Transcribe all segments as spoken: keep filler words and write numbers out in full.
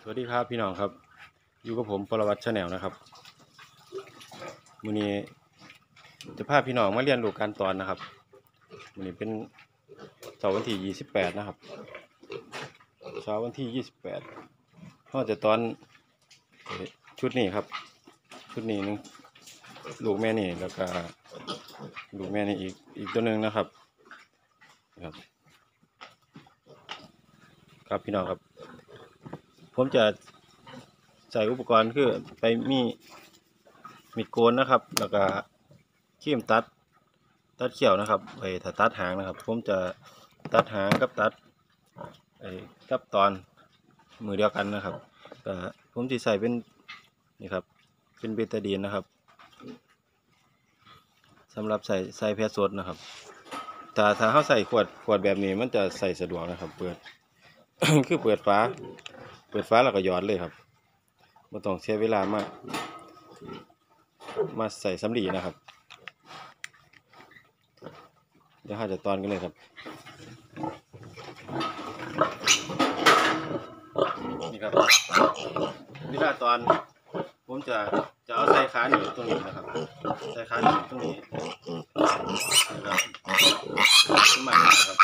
วัสดีครับพี่น้องครับอยู่กับผมปรวัตรชาแนลนะครับมื้อนี้จะพาพี่น้องมาเรียนรู้การตอนนะครับมื้อนี้เป็นเสาร์วันที่ยี่สิบแปดนะครับเช้าวันที่ยี่สิบแปดเราจะตอนชุดนี้ครับชุดนี้นึงลูกแม่นี่แล้วก็ลูกแม่นี่อีกอีกตัวหนึ่งนะครับครับครับพี่น้องครับผมจะใส่อุปกรณ์คือไปมีมีดโกนนะครับแล้วก็ครีมตัดตัดเขียวนะครับไปถ้าตัดหางนะครับผมจะตัดหางกับตัดไอ้กับตอนมือเดียวกันนะครับก็ผมจะใส่เป็นนี่ครับเป็นเบตาดีนนะครับสำหรับใส่ใส่แพสโซดนะครับถ้าถ้าเขาใส่ขวดขวดแบบนี้มันจะใส่สะดวกนะครับเปิด คือเปิดฝาเปิดฝาแล้วก็หยอดเลยครับไม่ต้องเสียเวลามามาใส่สำลีนะครับเดี๋ยวเราจะตอนกันเลยครับนี่ครับเวลาตอนผมจะจะเอาใส่ขาหนีบตรงนี้นะครับใส่ขาหนีบตรงนี้นะครับขึ้นมานะครับ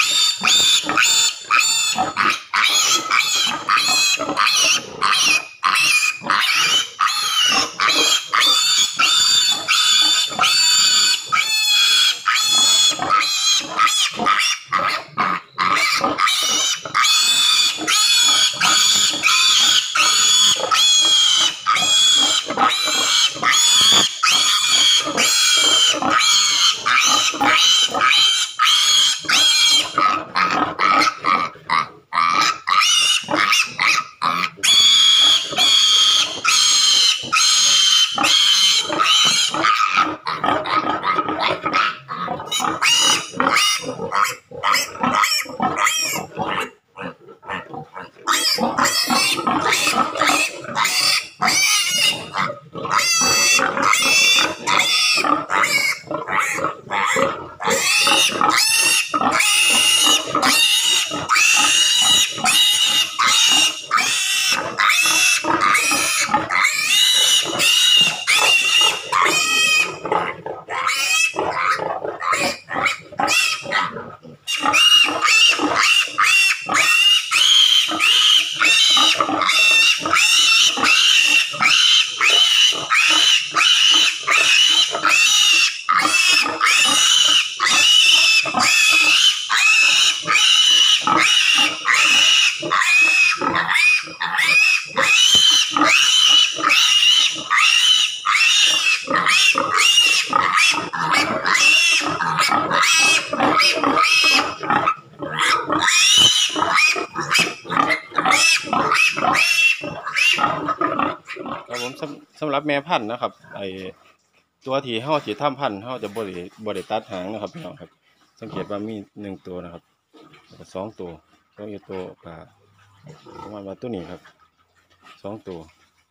ครับผมสำหรับแม่พันธุ์นะครับไอตัวที่ห่อจีทำพันธุ์ห่อจะบริบริตัดหางนะครับพี่น้องครับสังเกตว่ามีหนึ่งตัวนะครับสองตัวสองตัวกับประมาณว่าตัวนี้ครับสองตัว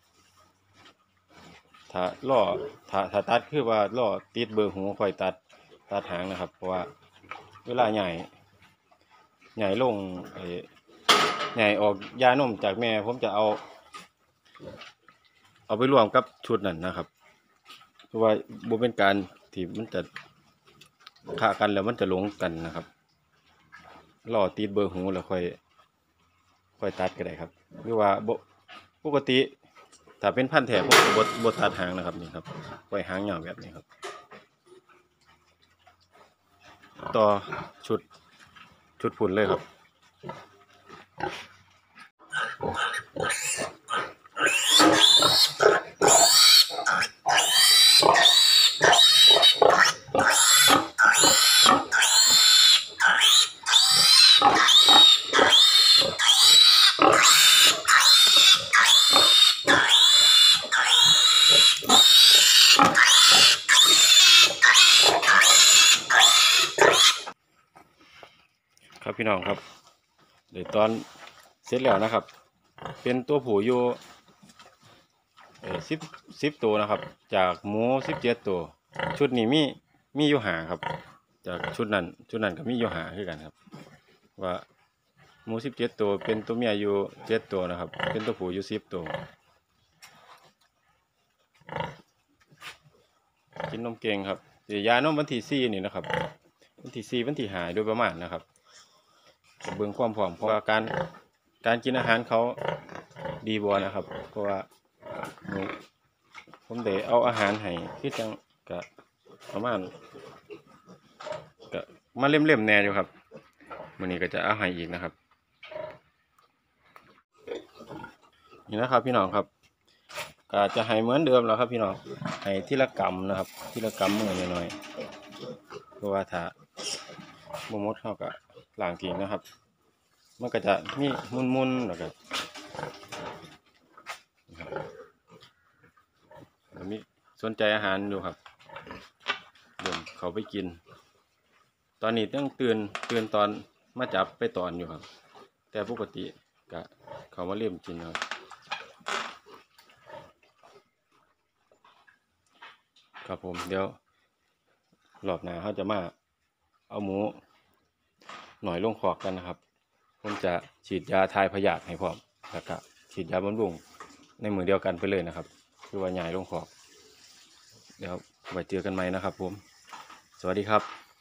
ถ้าล่อถ้าถ้าตัดคือว่าล่อติดเบอร์หูคอยตัดตัดหางนะครับเพราะว่าเวลาใหญ่ใหญ่ลงไอใหญ่ออกยานมจากแม่ผมจะเอาเอาไปรวมกับชุดนั้นนะครับเพราะว่าบ่เป็นการที่มันจะฆ่ากันแล้วมันจะหลงกันนะครับล่อติดเบอร์หูแล้วค่อยค่อยตัดก็ได้ครับหรือว่าปกติถ้าเป็นพันธุ์แท้ผมจะบ่ตัดหางนะครับนี่ครับปล่อยหางยาวแบบนี้ครับต่อชุดชุดผุนเลยครับครับพี่น้องครับเดี๋ยวตอนเสร็จแล้วนะครับเป็นตัวผู้อยู่เออสิบสิบตัวนะครับจากหมูสิบเจ็ดตัวชุดนี้มีมีอยู่หาครับจากชุดนั้นชุดนั้นก็มีอยู่หาคือกันครับว่าหมูสิบเจ็ดตัวเป็นตัวเมียอยู่เจ็ดตัวนะครับเป็นตัวผู้อยู่สิบตัวกินนมเก่งครับเดี๋ยวยานมวันที่สี่นี่นะครับวันที่สี่วันที่ห้าโดยประมาณนะครับเบิ่งความพร้อมเพราะว่าการการกินอาหารเขาดีบ่นะครับเพราะว่าผมได้เอาอาหารให้คือจังกะประมาณกะมาเล่มๆแน่อยู่ครับมื้อนี้ก็จะเอาให้อีกนะครับนี่นะครับพี่น้องครับก็จะให้เหมือนเดิมแล้วครับพี่น้องให้ทีละกรัมนะครับทีละกรัมมือหน่อยๆเพราะว่าถ้าบ่หมดเฮาก็ล้างทิ้งนะครับมันก็จะมีมุนๆแล้วก็มีสนใจอาหารอยู่ครับเดิมเขาไปกินตอนนี้ต้องตื่นตื่นตอนมาจับไปตอนอยู่ครับแต่ปกติก็เขามาเลี้ยงกินครับครับผมเดี๋ยวรอบหน้าเขาจะมาเอาหมูหน่อยลงคอกกันนะครับผมจะฉีดยาทายพยาธิให้พร้อมแล้วก็ฉีดยาบำรุงในมือเดียวกันไปเลยนะครับคือว่าใหญ่ลงคอกเดี๋ยวไว้เจอกันใหม่นะครับผมสวัสดีครับ